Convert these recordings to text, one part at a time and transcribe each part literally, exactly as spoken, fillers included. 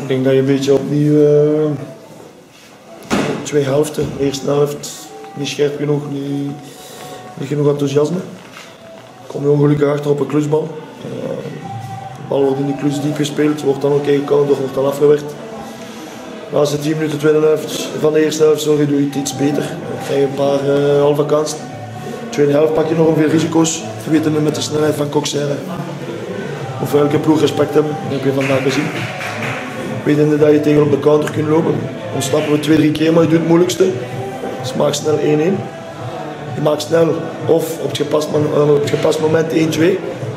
denk dat je een beetje opnieuw uh, twee helften, de eerste helft niet scherp genoeg, niet, niet genoeg enthousiasme. Kom je ongelukkig achter op een klusbal. Uh, de bal wordt in die klus diep gespeeld, wordt dan ook ingecounterd, wordt dan afgewerkt. De laatste tien minuten tweede helft, van de eerste helft sorry, doe je het iets beter. Dan krijg je een paar uh, halve kansen. De tweede helft pak je nog veel risico's, wetende met de snelheid van Coxère. Of welke ploeg respect hebben, dat heb je vandaag gezien. Wetende dat je tegen op de counter kunt lopen. Ontsnappen we twee, drie keer, maar je doet het moeilijkste. Dus maak snel één één. Je maakt snel of op het gepast, op het gepast moment één twee.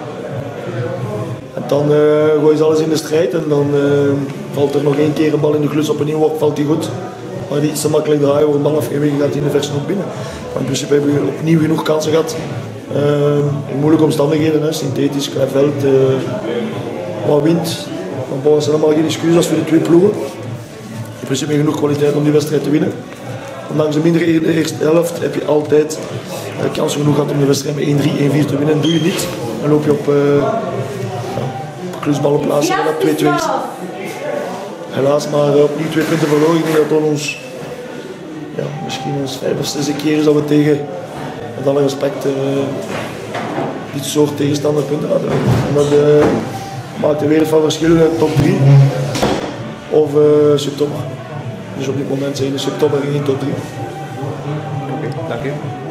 En dan uh, gooi je alles in de strijd en dan uh, valt er nog één keer een bal in de klus op een inworp, valt die goed. Maar die iets te makkelijk draaien, wordt de bal afgewezen, gaat hij in de verse nog binnen. Maar in principe hebben we opnieuw genoeg kansen gehad. Uh, in moeilijke omstandigheden, hè. Synthetisch, klein veld, uh, wat wind. Maar bon, zijn allemaal geen excuses voor de twee ploegen. In principe genoeg kwaliteit om die wedstrijd te winnen. Ondanks de mindere eerste helft heb je altijd uh, kansen genoeg gehad om de wedstrijd met één drie, één vier te winnen. Dat doe je niet. Dan loop je op, uh, ja, op klusballen plaatsen en dat twee twee is. Helaas maar uh, opnieuw twee punten verloren. Ik denk dat het ons ja, misschien ons vijftigste keer is dat we tegen, met alle respect, uh, dit soort tegenstander punten hadden. En dat uh, maakt de wereld van verschil in top drie of uh, subtopper. Dus op dit moment zijn de subtopper geen top drie. Oké, okay, dank je.